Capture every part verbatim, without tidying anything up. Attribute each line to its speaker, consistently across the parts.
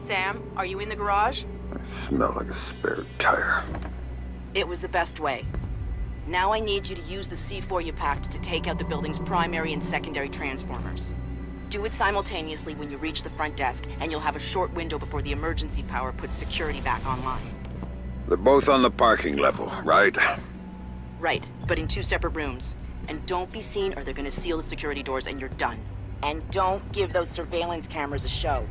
Speaker 1: Sam, are you in the garage?
Speaker 2: I smell like a spare tire.
Speaker 1: It was the best way. Now I need you to use the C four you packed to take out the building's primary and secondary transformers. Do it simultaneously when you reach the front desk, and you'll have a short window before the emergency power puts security back online.
Speaker 2: They're both on the parking level, right?
Speaker 1: Right, but in two separate rooms. And don't be seen or they're gonna seal the security doors and you're done. And don't give those surveillance cameras a show.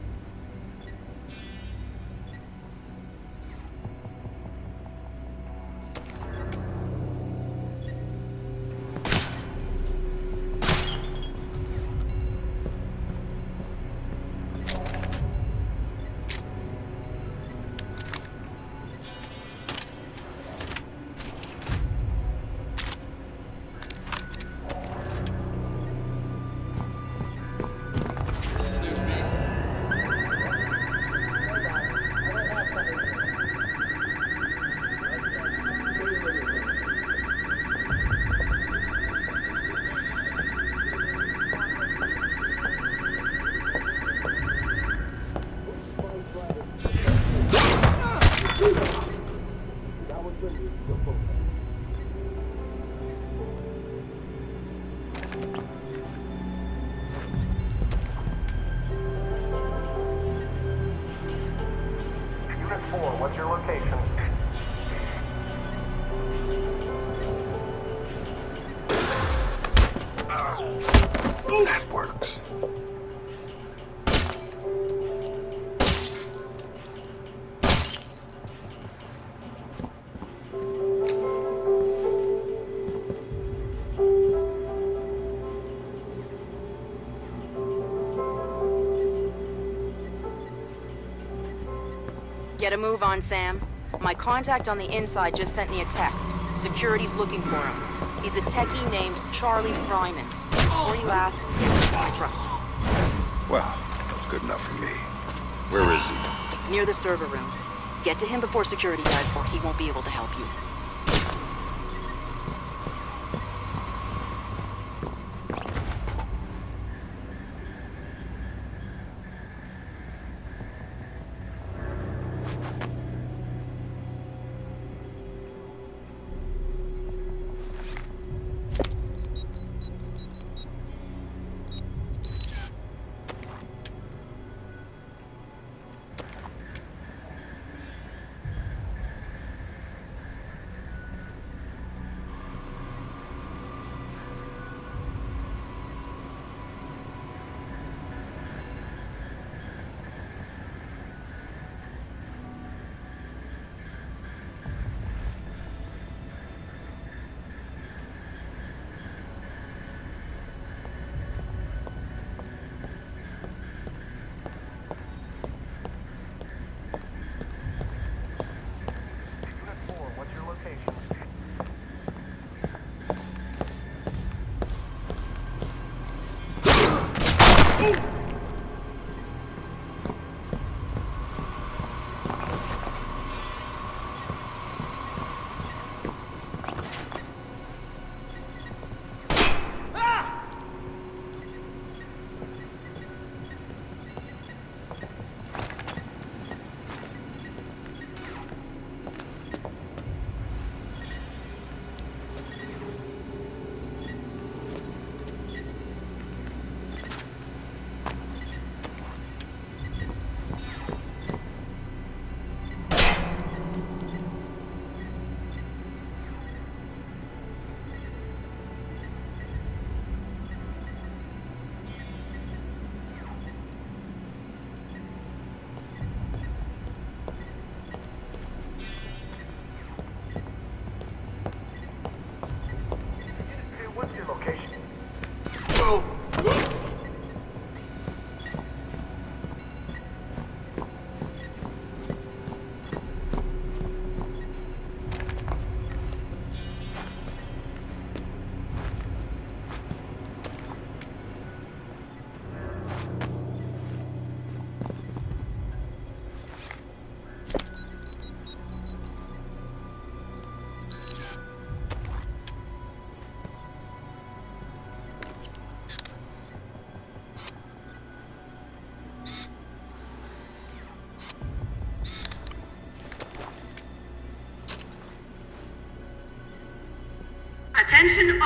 Speaker 3: What's your location?
Speaker 2: That works.
Speaker 1: Get a move on, Sam. My contact on the inside just sent me a text. Security's looking for him. He's a techie named Charlie Fryman. Before you ask, I trust him.
Speaker 2: Well, that's good enough for me. Where is he?
Speaker 1: Near the server room. Get to him before security does, or he won't be able to help you.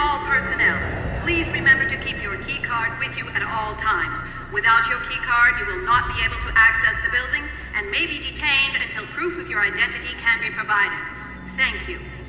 Speaker 4: all personnel, please remember to keep your key card with you at all times. Without your key card, you will not be able to access the building and may be detained until proof of your identity can be provided. Thank you.